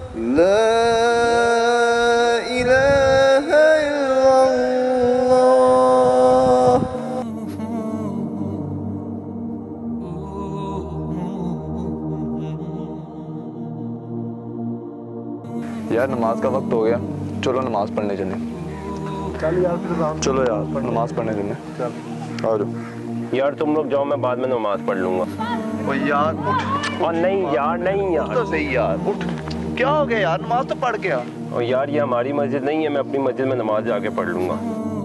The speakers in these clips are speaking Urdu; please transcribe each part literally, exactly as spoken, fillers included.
لا الہ الا اللہ۔ یار نماز کا وقت ہو گیا، چلو نماز پڑھنے چلیں۔ چل یار چلو یار نماز پڑھنے چلیں، آ جاؤ۔ یار تم لوگ جاؤ، میں بعد میں نماز پڑھ لوں گا۔ او یار اٹھ، اور نہیں یار نہیں اٹھ یار تو صحیح یار، اٹھ۔ کیا ہو گیا یار، نماز تو پڑھ کے آ۔ اور یار یہ ہماری مسجد نہیں ہے، میں اپنی مسجد میں نماز جا کے پڑھ لوں گا۔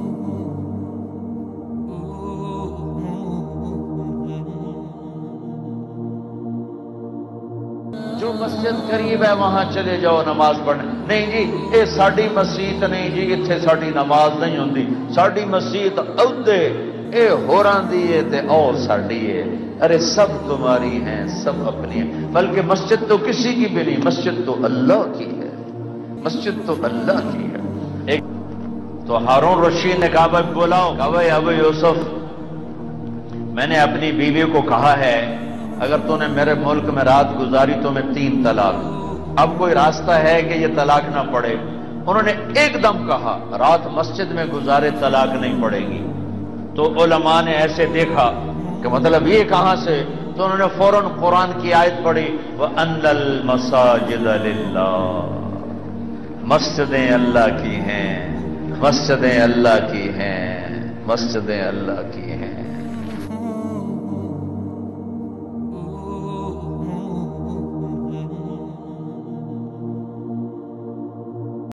جو مسجد قریب ہے وہاں چلے جاؤ نماز پڑھنے۔ نہیں جی یہ ساڈی مسجد نہیں جی، اتنے ساڈی نماز نہیں ہوندی، ساڈی مسجد عہدے اے ہوراں دی ہے تے اور ساڈی ہے۔ ارے سب تمہاری ہیں، سب اپنی ہیں، بلکہ مسجد تو کسی کی بھی نہیں، مسجد تو اللہ کی ہے، مسجد تو اللہ کی ہے۔ ایک تو ہارون رشید نے کہا بھائی بلاؤ، کہا بھائی ابو یوسف میں نے اپنی بیوی کو کہا ہے اگر تو نے میرے ملک میں رات گزاری تو میں تین طلاق۔ اب کوئی راستہ ہے کہ یہ طلاق نہ پڑے؟ انہوں نے ایک دم کہا رات مسجد میں گزارے طلاق نہیں پڑے گی۔ تو علماء نے ایسے دیکھا کہ مطلب یہ کہاں سے، تو انہوں نے فوراً قرآن کی آیت پڑھی وَأَنَّ الْمَسَاجِدَ لِلَّهِ، مسجدیں اللہ کی ہیں، مسجدیں اللہ کی ہیں، مسجدیں اللہ کی ہیں۔